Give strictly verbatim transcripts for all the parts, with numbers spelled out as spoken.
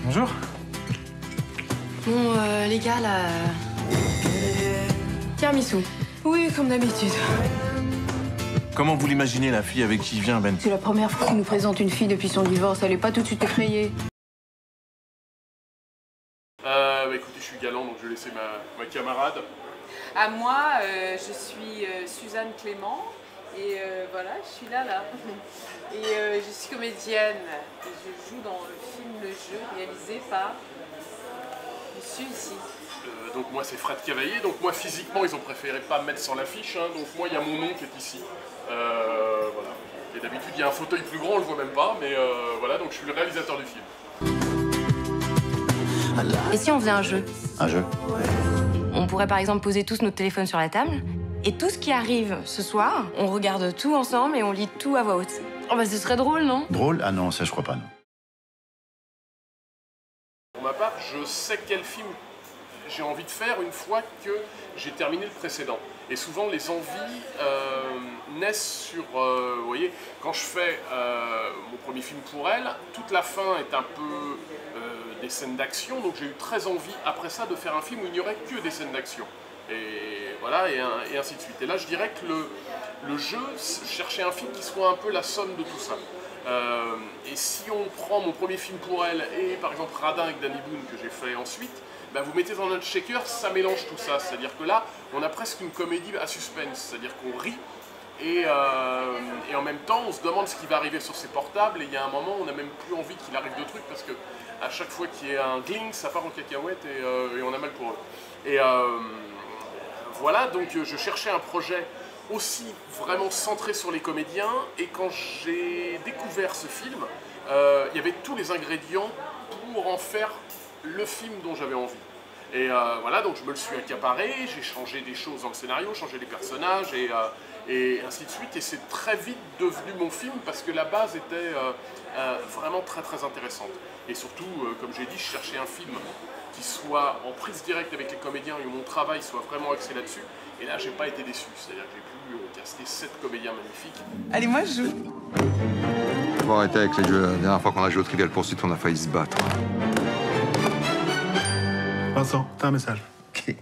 Bonjour. Bon, euh, les gars, là... Tiramisu. Oui, comme d'habitude. Comment vous l'imaginez, la fille avec qui vient, Ben? C'est la première fois qu'il nous présente une fille depuis son divorce. Elle est pas tout de suite effrayée. Euh, bah écoutez, je suis galant, donc je vais laisser ma, ma camarade. À moi, euh, je suis euh, Suzanne Clément et euh, voilà, je suis là, là. Et euh, je suis comédienne et je joue dans le film Le Jeu réalisé par monsieur ici. Euh, donc moi c'est Fred Cavaillé, donc moi physiquement ils ont préféré pas me mettre sur l'affiche, hein, donc moi il y a mon nom qui est ici. Euh, voilà. Et d'habitude il y a un fauteuil plus grand, on le voit même pas, mais euh, voilà, donc je suis le réalisateur du film. Et si on faisait un jeu? Un jeu? On pourrait par exemple poser tous notre téléphone sur la table. Et tout ce qui arrive ce soir, on regarde tout ensemble et on lit tout à voix haute. Oh bah ce serait drôle, non? Drôle? Ah non, ça je crois pas, non. Pour ma part, je sais quel film j'ai envie de faire une fois que j'ai terminé le précédent. Et souvent les envies euh, naissent sur, euh, vous voyez, quand je fais euh, mon premier film pour elle, toute la fin est un peu euh, des scènes d'action, donc j'ai eu très envie après ça de faire un film où il n'y aurait que des scènes d'action. Et voilà, et, un, et ainsi de suite. Et là je dirais que le, le jeu, chercher un film qui soit un peu la somme de tout ça. Euh, et si on prend mon premier film pour elle et par exemple Radin avec Danny Boone que j'ai fait ensuite, bah, vous mettez dans notre shaker, ça mélange tout ça. C'est-à-dire que là, on a presque une comédie à suspense, c'est-à-dire qu'on rit et, euh, et en même temps, on se demande ce qui va arriver sur ses portables et il y a un moment, on n'a même plus envie qu'il arrive de trucs parce que à chaque fois qu'il y a un gling, ça part en cacahuète et, euh, et on a mal pour eux. Et euh, voilà, donc je cherchais un projet aussi vraiment centré sur les comédiens et quand j'ai découvert ce film, euh, il y avait tous les ingrédients pour en faire le film dont j'avais envie. Et euh, voilà, donc je me le suis accaparé, j'ai changé des choses dans le scénario, changé les personnages et, euh, et ainsi de suite. Et c'est très vite devenu mon film parce que la base était euh, euh, vraiment très très intéressante. Et surtout, euh, comme j'ai dit, je cherchais un film qui soit en prise directe avec les comédiens et où mon travail soit vraiment axé là-dessus. Et là, j'ai pas été déçu, c'est-à-dire que j'ai pu euh, caster sept comédiens magnifiques. Allez, moi je joue. Faut arrêter avec les jeux. La dernière fois qu'on a joué au Trivial Pursuit, on a failli se battre. Vincent, t'as un message. Ok.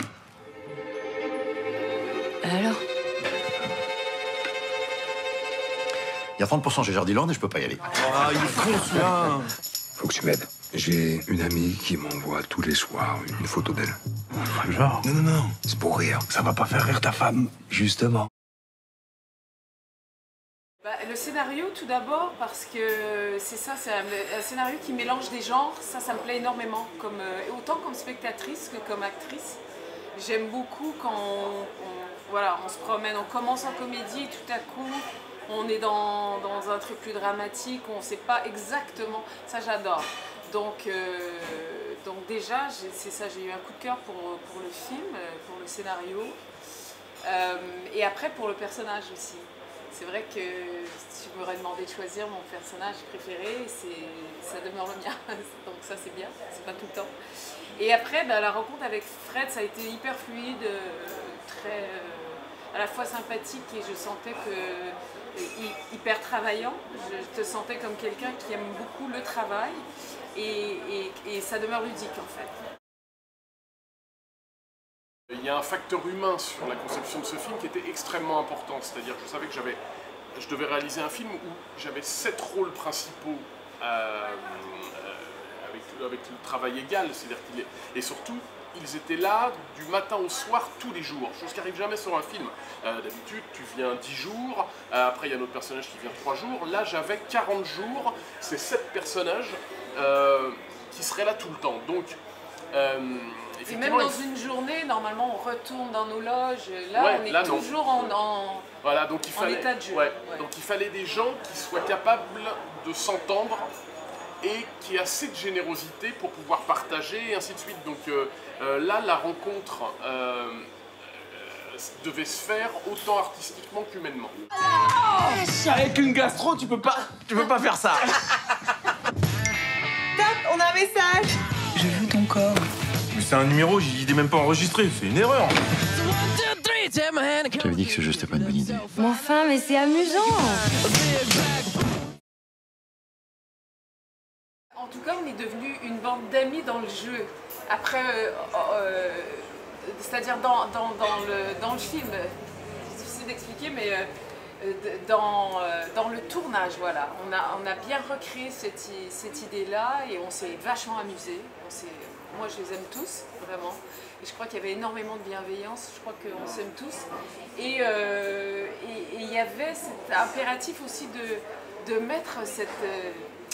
Alors? Il y a trente pour cent chez Jardiland et je peux pas y aller. Ah, il est con celui-là. Faut que tu m'aides. J'ai une amie qui m'envoie tous les soirs une photo d'elle. Genre. Non, non, non. C'est pour rire. Ça va pas faire rire ta femme. Justement. Bah, le scénario tout d'abord parce que c'est ça, c'est un, un scénario qui mélange des genres, ça, ça me plaît énormément, comme, euh, autant comme spectatrice que comme actrice. J'aime beaucoup quand on, on, voilà, on se promène, on commence en comédie, tout à coup on est dans, dans un truc plus dramatique, on ne sait pas exactement, ça j'adore. Donc, euh, donc déjà, c'est ça, j'ai eu un coup de cœur pour, pour le film, pour le scénario, euh, et après pour le personnage aussi. C'est vrai que si tu m'aurais demandé de choisir mon personnage préféré, ça demeure le mien, donc ça c'est bien, c'est pas tout le temps. Et après, bah, la rencontre avec Fred, ça a été hyper fluide, euh, très, euh, à la fois sympathique et je sentais que euh, hyper travaillant. Je te sentais comme quelqu'un qui aime beaucoup le travail et, et, et ça demeure ludique en fait. Il y a un facteur humain sur la conception de ce film qui était extrêmement important, c'est-à-dire que je savais que j'avais, je devais réaliser un film où j'avais sept rôles principaux euh, euh, avec, avec le travail égal, c'est-à-dire qu'il est, et surtout ils étaient là du matin au soir tous les jours, chose qui n'arrive jamais sur un film. Euh, D'habitude tu viens dix jours, euh, après il y a un autre personnage qui vient trois jours, là j'avais quarante jours, c'est sept personnages euh, qui seraient là tout le temps. Donc, euh, et même dans une journée, normalement, on retourne dans nos loges. Là, ouais, on est là, toujours en, en, voilà, donc il fallait, en état de jeu. Ouais, ouais. Donc il fallait des gens qui soient capables de s'entendre et qui aient assez de générosité pour pouvoir partager et ainsi de suite. Donc euh, euh, là, la rencontre euh, euh, devait se faire autant artistiquement qu'humainement. Oh, avec une gastro, tu peux pas, tu peux pas faire ça. Top, on a un message. Je veux ton corps. Mais c'est un numéro, il est même pas enregistré, c'est une erreur. Je t'avais dit que ce jeu c'était pas une bonne idée. Mais enfin, mais c'est amusant. En tout cas, on est devenu une bande d'amis dans le jeu. Après, euh, euh, c'est-à-dire dans, dans, dans, le, dans le film, c'est difficile d'expliquer, mais euh, dans, euh, dans le tournage, voilà. On a, on a bien recréé cette, cette idée-là et on s'est vachement amusé. On moi, je les aime tous, vraiment. Et je crois qu'il y avait énormément de bienveillance, je crois qu'on s'aime tous. Et euh, il y avait cet impératif aussi de, de mettre cette... Euh,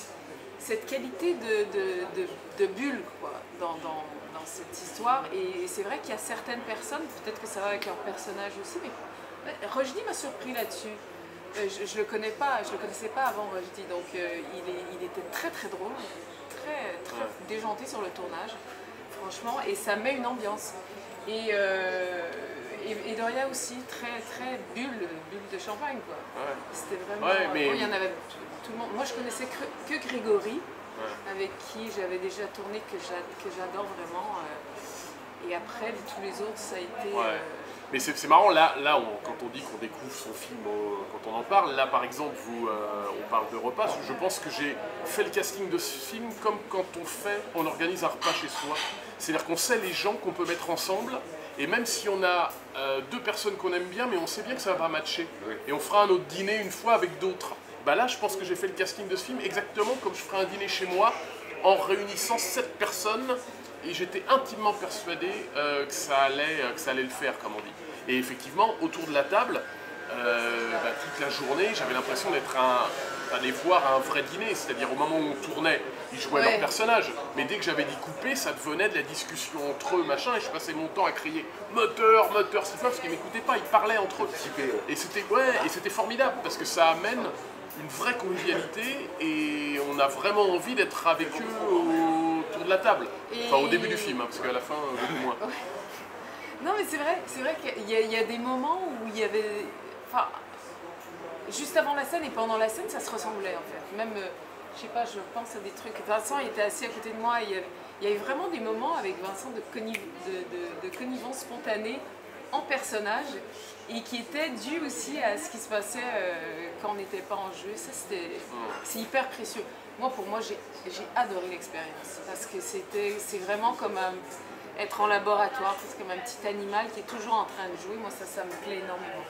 cette qualité de, de, de, de bulle quoi, dans, dans, dans cette histoire. Et c'est vrai qu'il y a certaines personnes, peut-être que ça va avec leur personnage aussi, mais Rushdie m'a surpris là-dessus. Euh, je ne le connais pas, je le connaissais pas avant Rushdie, donc euh, il, est, il était très très drôle, très, très déjanté sur le tournage, franchement, et ça met une ambiance. Et, euh, et, et Doria aussi, très très bulle, bulle de champagne quoi. Ouais. C'était vraiment... Ouais, mais... bon, il y en avait tout le monde. Moi je connaissais que, que Grégory, ouais. Avec qui j'avais déjà tourné, que j'adore vraiment. Euh, et après, tous les autres, ça a été... Ouais. Euh... Mais c'est marrant, là, là on, quand on dit qu'on découvre son film, euh, quand on en parle, là par exemple, vous, euh, on parle de repas, je pense que j'ai fait le casting de ce film comme quand on fait, on organise un repas chez soi. C'est-à-dire qu'on sait les gens qu'on peut mettre ensemble, et même si on a euh, deux personnes qu'on aime bien, mais on sait bien que ça va matcher. Oui. Et on fera un autre dîner une fois avec d'autres. Bah là, je pense que j'ai fait le casting de ce film exactement comme je ferais un dîner chez moi, en réunissant sept personnes, et j'étais intimement persuadé euh, que, ça allait, euh, que ça allait le faire, comme on dit. Et effectivement, autour de la table, euh, bah, toute la journée, j'avais l'impression d'être un, d'aller voir un vrai dîner, c'est-à-dire au moment où on tournait, ils jouaient ouais. leur personnage, mais dès que j'avais dit couper, ça devenait de la discussion entre eux, machin, et je passais mon temps à crier « moteur, moteur », c'est ça, parce qu'ils m'écoutaient pas, ils parlaient entre eux. Et c'était ouais, et c'était formidable, parce que ça amène une vraie convivialité, et on a vraiment envie d'être avec eux autour de la table. Et... Enfin, au début du film, hein, parce qu'à la fin, beaucoup moins. Ouais. Non, mais c'est vrai, c'est vrai qu'il y, y a des moments où il y avait... Enfin, juste avant la scène et pendant la scène, ça se ressemblait, en fait. Même, euh, je sais pas, je pense à des trucs... Vincent il était assis à côté de moi, et il y avait, il y avait vraiment des moments avec Vincent de, conniv... de, de, de connivence spontanée en personnage, et qui était dû aussi à ce qui se passait euh, quand on n'était pas en jeu. Ça, c'était, c'est hyper précieux. Moi, pour moi, j'ai adoré l'expérience, parce que c'était, c'est vraiment comme un, être en laboratoire, c'est comme un petit animal qui est toujours en train de jouer. Moi, ça, ça me plaît énormément.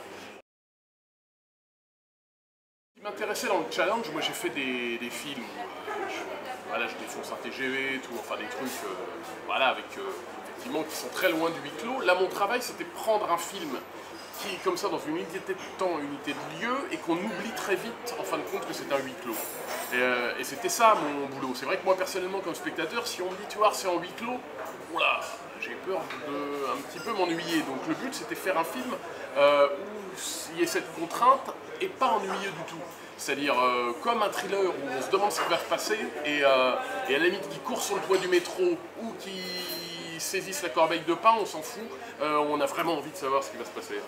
Ce qui m'intéressait dans le challenge, moi j'ai fait des, des films, euh, je, voilà, je défonce un T G V et tout, enfin des trucs, euh, voilà, avec... Euh, effectivement, qui sont très loin du huis clos. Là, mon travail, c'était prendre un film qui est comme ça dans une unité de temps, une unité de lieu, et qu'on oublie très vite, en fin de compte, que c'est un huis clos. Et, euh, et c'était ça, mon boulot. C'est vrai que moi, personnellement, comme spectateur, si on me dit, tu vois, c'est en huis clos, oula, j'ai peur de un petit peu m'ennuyer. Donc le but, c'était faire un film euh, où il y ait cette contrainte, et pas ennuyeux du tout. C'est-à-dire euh, comme un thriller où on se demande ce qui va se passer, et, euh, et à la limite, qui court sur le toit du métro, ou qui saisissent la corbeille de pain, on s'en fout, euh, on a vraiment envie de savoir ce qui va se passer.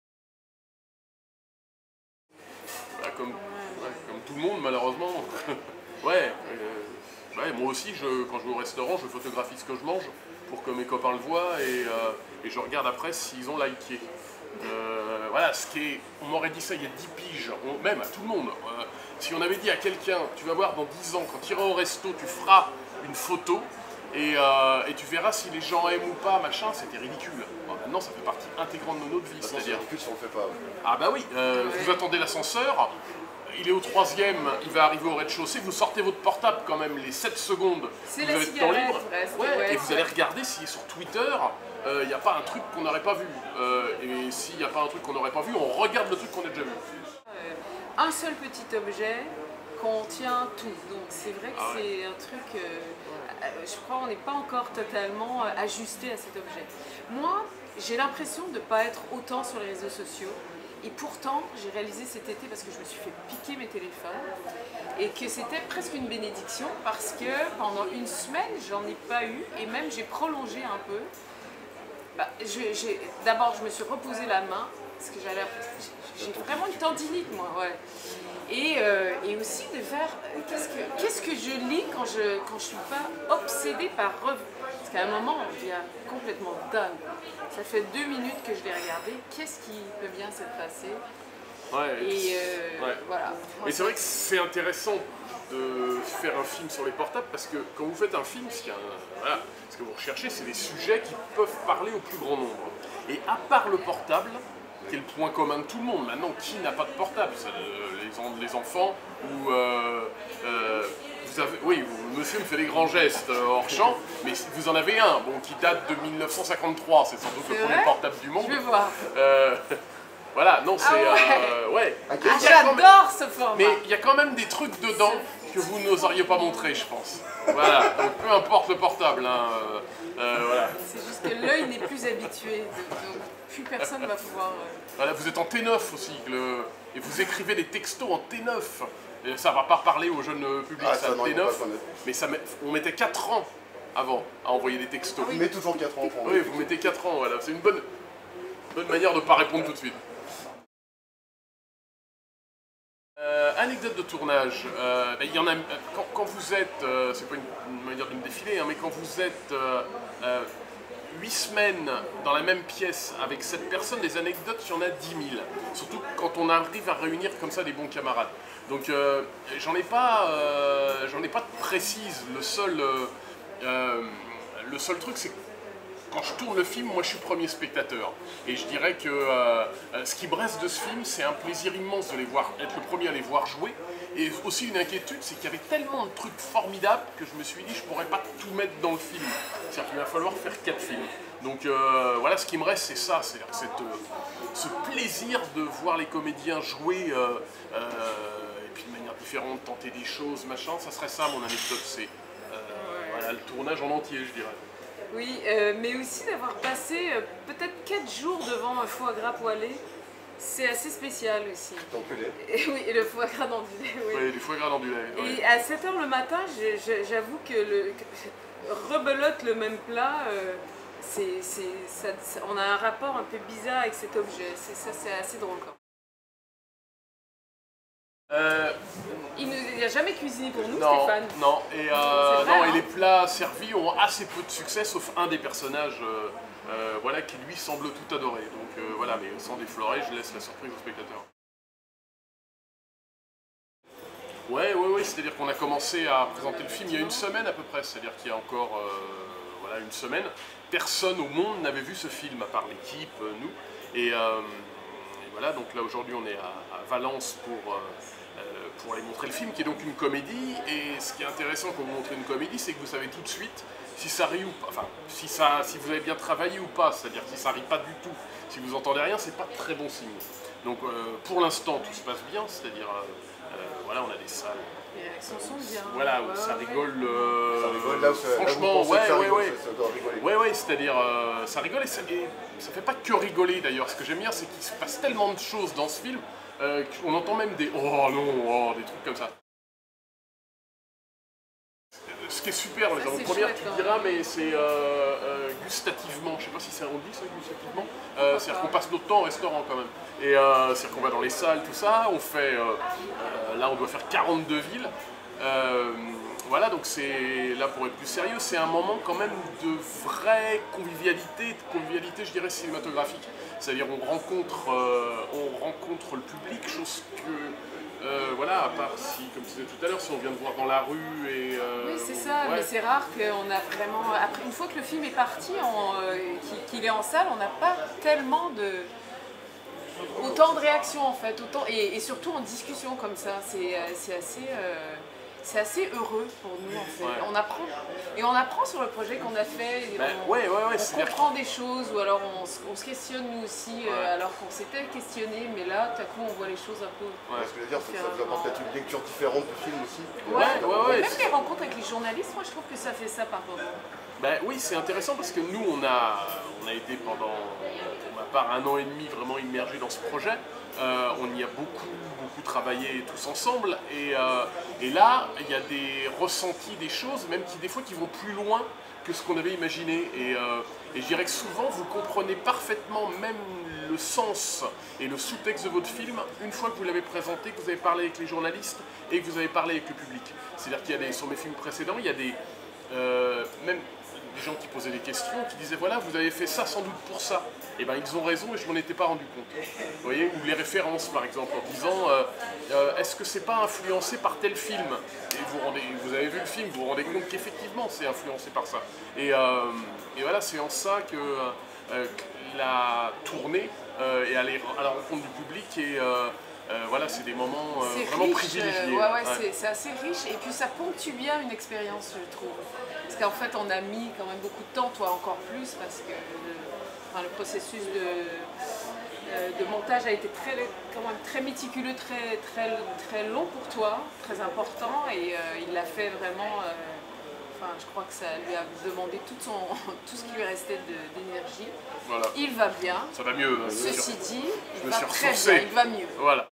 Bah, comme, ouais, comme tout le monde, malheureusement. ouais, euh, ouais, moi aussi, je, quand je vais au restaurant, je photographie ce que je mange pour que mes copains le voient, et, euh, et je regarde après s'ils ont liké. Euh, voilà, ce qui est, on m'aurait dit ça il y a dix piges, on, même à tout le monde. Euh, si on avait dit à quelqu'un, tu vas voir dans dix ans, quand tu iras au resto, tu feras une photo, Et, euh, et tu verras si les gens aiment ou pas, machin, c'était ridicule. Bon, maintenant, ça fait partie intégrante de notre vie. C'est-à-dire plus on le fait pas. Ah bah oui, euh, vous attendez l'ascenseur, il est au troisième, il va arriver au rez-de-chaussée, vous sortez votre portable quand même les sept secondes, vous la avez le temps libre, reste, ouais, ouais, et vous allez regarder si sur Twitter, il euh, n'y a pas un truc qu'on n'aurait pas vu. Euh, et s'il n'y a pas un truc qu'on n'aurait pas vu, on regarde le truc qu'on a déjà vu. Euh, un seul petit objet contient tout, donc c'est vrai que ah ouais. c'est un truc... Euh, je crois qu'on n'est pas encore totalement ajusté à cet objet. Moi, j'ai l'impression de ne pas être autant sur les réseaux sociaux. Et pourtant, j'ai réalisé cet été, parce que je me suis fait piquer mes téléphones, et que c'était presque une bénédiction, parce que pendant une semaine, j'en ai pas eu, et même j'ai prolongé un peu. Bah, D'abord, je me suis reposé la main, parce que j'ai vraiment une tendinite, moi, ouais. Et, euh, et aussi de faire euh, qu'est-ce que, qu'est-ce que je lis quand je quand je suis pas obsédée par revue. Parce qu'à un moment, on devient complètement dingue. Ça fait deux minutes que je l'ai regardé. Qu'est-ce qui peut bien se passer? Ouais, Et euh, ouais. voilà. Mais c'est vrai que c'est intéressant de faire un film sur les portables parce que quand vous faites un film, ce, qu'il y a un- voilà, ce que vous recherchez, c'est des sujets qui peuvent parler au plus grand nombre. Et à part le portable, qui est le point commun de tout le monde, maintenant, qui n'a pas de portable? Ça, euh, les, en- les enfants ou... Euh, euh, vous avez, oui, vous, monsieur me fait des grands gestes euh, hors champ, mais vous en avez un, bon, qui date de mille neuf cent cinquante-trois, c'est sans doute le C'est premier vrai portable du monde. Je vais voir. Euh, voilà, non, c'est... Ah ouais. euh, ouais. Ah, Il y a quand même- j'adore ce format. Mais il y a quand même des trucs dedans que vous n'oseriez pas montrer, je pense. Voilà, donc peu importe le portable, hein, euh, euh, voilà. C'est juste que l'œil n'est plus habitué, donc, donc plus personne ne va pouvoir... euh, Voilà, vous êtes en T neuf aussi, le- et vous écrivez des textos en T neuf. Et ça va pas parler aux jeunes euh, publics, Ah, ça, ça, non, T ils vont neuf. pas connaître. Mais ça met- on mettait quatre ans avant à envoyer des textos. Il met toujours quatre ans. Oui, vous mettez quatre ans, voilà. C'est une bonne, bonne manière de ne pas répondre tout de suite. Euh, anecdote de tournage, euh, ben, il y en a, quand, quand vous êtes, euh, c'est pas une, une manière de me défiler, hein, mais quand vous êtes euh, euh, huit semaines dans la même pièce avec cette personne, des anecdotes, il y en a dix mille. Surtout quand on arrive à réunir comme ça des bons camarades. Donc euh, j'en ai pas, euh, j'en ai pas de précise. Le seul, euh, euh, le seul truc, c'est que quand je tourne le film, moi je suis premier spectateur. Et je dirais que euh, ce qui me reste de ce film, c'est un plaisir immense de les voir, être le premier à les voir jouer. Et aussi une inquiétude, c'est qu'il y avait tellement de trucs formidables que je me suis dit je pourrais pas tout mettre dans le film. C'est-à-dire qu'il va falloir faire quatre films. Donc euh, voilà, ce qui me reste, c'est ça, c'est cette, euh, ce plaisir de voir les comédiens jouer euh, euh, et puis de manière différente, tenter des choses, machin. Ça serait ça mon anecdote, c'est euh, voilà, le tournage en entier, je dirais. Oui, euh, mais aussi d'avoir passé euh, peut-être quatre jours devant un foie gras poêlé, c'est assez spécial aussi. Et oui, et le foie gras dans du lait, oui. Oui, du foie gras dans du lait. Ouais. Et à sept heures le matin, je- je- j'avoue que le que- rebelote le même plat, euh, c'est, c'est, ça, ça- on a un rapport un peu bizarre avec cet objet. C'est, ça, c'est assez drôle. Quoi. Euh, Il n'a jamais cuisiné pour nous, non, Stéphane. non, et, euh, C'est vrai, non, hein. et les plats servis ont assez peu de succès, sauf un des personnages euh, euh, voilà, qui lui semble tout adorer. Donc euh, voilà, mais sans déflorer, je laisse la surprise aux spectateurs. Ouais, ouais, ouais, c'est-à-dire qu'on a commencé à présenter le film il y a une semaine à peu près, c'est-à-dire qu'il y a encore euh, voilà, une semaine. Personne au monde n'avait vu ce film, à part l'équipe, euh, nous. Et, euh, et voilà, donc là aujourd'hui on est à, à Valence pour... Euh, pour aller montrer le film, qui est donc une comédie. Et ce qui est intéressant quand vous montrez une comédie, c'est que vous savez tout de suite si ça rit ou pas, enfin, si, ça, si vous avez bien travaillé ou pas, c'est-à-dire si ça rit pas du tout, si vous entendez rien, c'est pas très bon signe. Donc euh, pour l'instant, tout se passe bien, c'est-à-dire, euh, euh, voilà, on a des salles. Les réactions sont bien. Voilà, où Ouais, ça ouais. rigole. Euh, Ça rigole là où ça- là où vous franchement, pensez que ouais, ça ouais, rigole, ouais. ça- ça doit rigoler. Ouais, ouais, c'est-à-dire, euh, ça rigole et ça, et ça fait pas que rigoler d'ailleurs. Ce que j'aime bien, c'est qu'il se passe tellement de choses dans ce film euh, qu'on entend même des oh non, oh, des trucs comme ça. Ce qui est super dans les Ça, c'est avant-premières, chouette, tu quand diras, même. mais c'est euh, euh, gustativement, je sais pas si c'est on dit ça gustativement, euh, c'est-à-dire qu'on passe notre temps au restaurant quand même. Et euh, c'est-à-dire qu'on va dans les salles, tout ça, on fait, euh, euh, là on doit faire quarante-deux villes. Euh, voilà, donc c'est, là pour être plus sérieux, c'est un moment quand même de vraie convivialité, de convivialité je dirais cinématographique. C'est-à-dire on rencontre, euh, on rencontre le public, chose que... Euh, voilà, à part si, comme tu disais tout à l'heure, si on vient de voir dans la rue et... Euh, Oui, c'est ça, ouais. mais c'est rare qu'on a vraiment... Après, une fois que le film est parti, on, euh, qu'il, qu'il est en salle, on n'a pas tellement de... Autant de réactions en fait, autant, et, et surtout en discussion comme ça, c'est, euh, c'est assez... euh, c'est assez heureux pour nous en fait. Ouais. On apprend, et on apprend sur le projet qu'on a fait, et Ben, on, ouais, ouais, ouais, on c'est-à-dire comprend des choses, ou alors on, se- on se questionne nous aussi, euh, Ouais. alors qu'on s'était questionné, mais là, tout à coup, on voit les choses un peu... Ouais. Ce que je veux dire, c'est que ça vous apporte peut-être une lecture différente du film aussi. Ouais, ouais, ouais. Même les rencontres avec les journalistes, moi je trouve que ça fait ça par moment. Ben oui, c'est intéressant parce que nous, on a, on a été pendant, pour ma part, un an et demi vraiment immergés dans ce projet. Euh, on y a beaucoup, beaucoup travaillé tous ensemble. Et, euh, et là, il y a des ressentis, des choses, même qui des fois qui vont plus loin que ce qu'on avait imaginé. Et, euh, et je dirais que souvent, vous comprenez parfaitement même le sens et le sous-texte de votre film une fois que vous l'avez présenté, que vous avez parlé avec les journalistes et que vous avez parlé avec le public. C'est-à-dire qu'il y a des, sur mes films précédents, il y a des... euh, même des gens qui posaient des questions, qui disaient voilà, vous avez fait ça sans doute pour ça. Et ben ils ont raison et je m'en étais pas rendu compte. Vous voyez, ou les références par exemple, en disant euh, euh, est-ce que c'est pas influencé par tel film? Et vous, rendez, vous avez vu le film, vous vous rendez compte qu'effectivement c'est influencé par ça. Et, euh, et voilà, c'est en ça que, euh, que la tournée euh, est aller à la rencontre du public et euh, euh, voilà, c'est des moments euh, vraiment riche, privilégiés. Euh, ouais, ouais, ouais. C'est assez riche et puis ça ponctue bien une expérience, je trouve. Parce qu'en fait, on a mis quand même beaucoup de temps, toi encore plus, parce que le, enfin, le processus de, euh, de montage a été très, quand même très méticuleux, très, très, très long pour toi, très important, et euh, il l'a fait vraiment. Euh, enfin, je crois que ça lui a demandé tout, son, tout ce qui lui restait d'énergie. Voilà. Il va bien. Ça va mieux. Ceci dit, je il me va suis très ressourcé. bien, il va mieux. Voilà.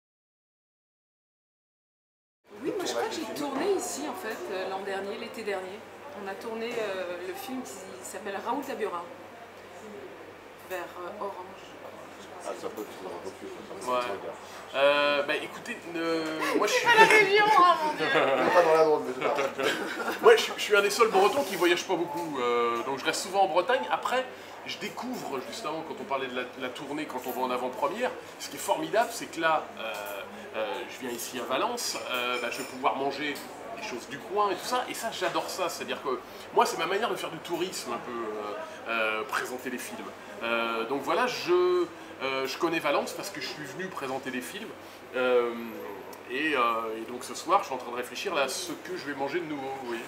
Oui, moi je crois que j'ai tourné ici en fait euh, l'an dernier, l'été dernier. On a tourné euh, le film qui s'appelle Raoul Taburin, vers euh, Orange. Ah, ça peut être un peu plus. Ouais. Euh, bah écoutez, euh, moi je suis. Pas la région, hein, mon Dieu. Pas dans la drôle, mais c'est pas. Moi je, je suis un des seuls bretons qui voyage pas beaucoup, euh, donc je reste souvent en Bretagne. Après, je découvre justement quand on parlait de la, de la tournée, quand on va en avant-première, ce qui est formidable, c'est que là, euh, euh, je viens ici à Valence, euh, bah, je vais pouvoir manger des choses du coin et tout ça, et ça j'adore ça, c'est-à-dire que moi c'est ma manière de faire du tourisme un peu, euh, euh, présenter les films. Euh, donc voilà, je, euh, je connais Valence parce que je suis venu présenter des films, euh, et, euh, et donc ce soir je suis en train de réfléchir là, à ce que je vais manger de nouveau. Oui.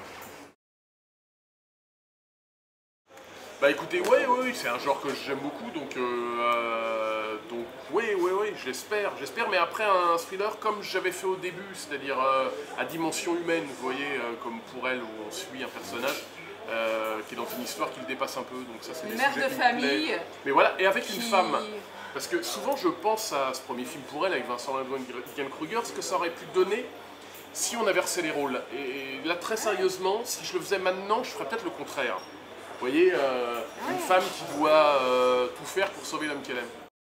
Bah écoutez, oui, oui, oui, c'est un genre que j'aime beaucoup, donc, euh, donc oui, oui, oui, j'espère, j'espère, mais après un thriller comme j'avais fait au début, c'est-à-dire euh, à dimension humaine, vous voyez, euh, comme pour elle, où on suit un personnage euh, qui est dans une histoire qui le dépasse un peu, donc ça c'est des mère sujets de qui me famille. plaisent. Mais voilà, et avec qui... une femme, parce que souvent je pense à ce premier film pour elle, avec Vincent Lindon et Diane Kruger, ce que ça aurait pu donner si on inversait les rôles. Et là, très sérieusement, si je le faisais maintenant, je ferais peut-être le contraire. Vous voyez, euh, ouais. Une femme qui doit euh, tout faire pour sauver l'homme qu'elle aime.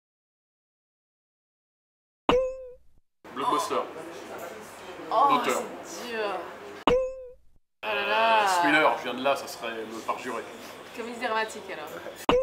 Blockbuster. Oh, D'auteur. c'est dur. Oh là là. Euh, spoiler, je viens de là, ça serait me parjurer. Comédie dramatique alors.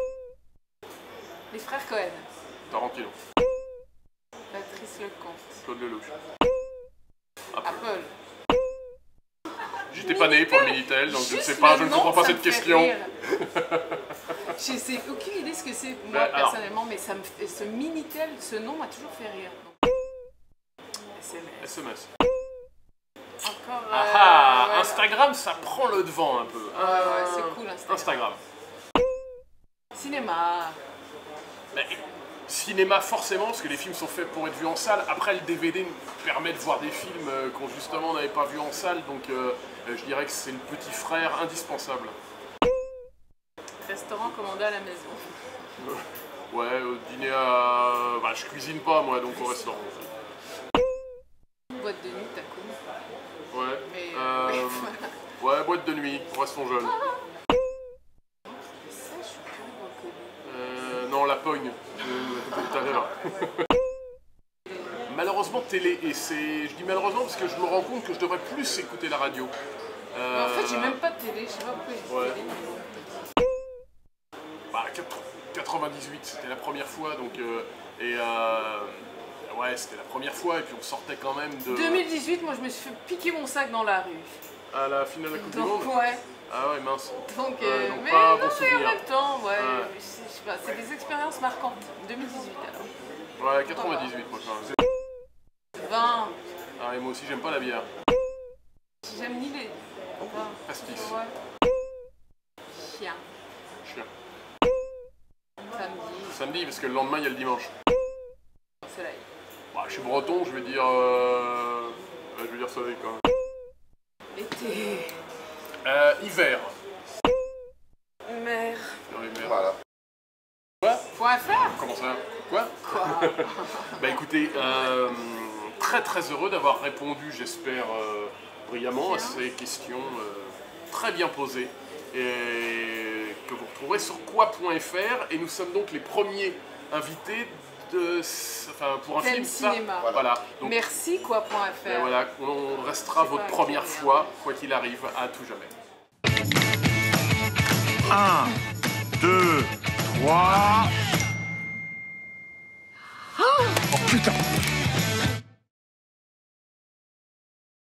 Les frères Cohen. Tarantino. Patrice Lecomte. Claude Lelouch. Apple. Apple. J'étais pas né pour le Minitel, donc je ne Juste sais pas, le je ne nom, comprends pas ça cette me fait question. rire. Je sais aucune idée ce que c'est moi Ben, alors. personnellement, mais ça me fait, ce Minitel, ce nom m'a toujours fait rire. S M S. S M S. Encore. Ah euh, ah, ouais. Instagram, ça prend le devant un peu. Ouais, ouais, c'est cool Instagram. Instagram. Cinéma. Ben, cinéma forcément, parce que les films sont faits pour être vus en salle. Après, le D V D nous permet de voir des films euh, qu'on justement n'avait pas vus en salle, donc euh, je dirais que c'est le petit frère indispensable. Restaurant commandé à la maison. Ouais, euh, dîner à... Bah, je cuisine pas moi, donc au restaurant. Boîte de nuit, t'as cool. Ouais. Mais, Euh, mais voilà. ouais, boîte de nuit, restons jeunes. Ça, je suis plus reconnue. Euh, non, la pogne, de tout à l'heure. Malheureusement, télé, et c'est... Je dis malheureusement parce que je me rends compte que je devrais plus écouter la radio. Mais en fait, j'ai Euh, même pas de télé, je sais pas pourquoi j'ai ouais. de télé. Bah, quatre-vingt-dix-huit, c'était la première fois, donc... Euh, et euh, ouais, c'était la première fois, et puis on sortait quand même de... deux mille dix-huit, moi je me suis fait piquer mon sac dans la rue. À la finale de la Coupe du Donc, Monde. ouais. Ah ouais, mince. Donc, Ouais, euh, donc mais, pas un non, bon mais en souvenir. même temps, ouais, Ouais. je sais je sais pas, c'est des expériences marquantes. deux mille dix-huit alors. Ouais, quatre-vingt-dix-huit, moi, quand même. vingt. Ah, et moi aussi, j'aime pas la bière. J'aime ni les. vingt. Pastis. Ouais. Chien. Chien. Samedi. Samedi, parce que le lendemain, il y a le dimanche. Soleil. Bah, je suis breton, je vais dire... Euh... ouais, je vais dire soleil, quand même. Été. Euh, hiver. Mer. Non, hiver. Voilà. Quoi? Point fr. Comment ça? Quoi? Quoi? Bah écoutez, euh, très très heureux d'avoir répondu, j'espère, euh, brillamment à ces questions euh, très bien posées et que vous retrouverez sur quoi point F R, et nous sommes donc les premiers invités de, enfin, pour un Thème film ça, cinéma. voilà. Donc, Merci quoi point F R. et voilà, on restera C'est votre pas première clair. fois, quoi qu'il arrive, à tout jamais. Un, deux, trois... Oh putain!